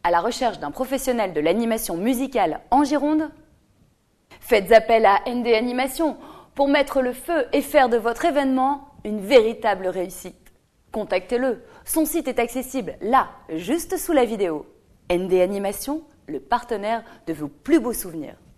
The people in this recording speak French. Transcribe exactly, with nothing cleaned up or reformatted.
À la recherche d'un professionnel de l'animation musicale en Gironde? Faites appel à N D Animation pour mettre le feu et faire de votre événement une véritable réussite. Contactez-le, son site est accessible là, juste sous la vidéo. N D Animation, le partenaire de vos plus beaux souvenirs.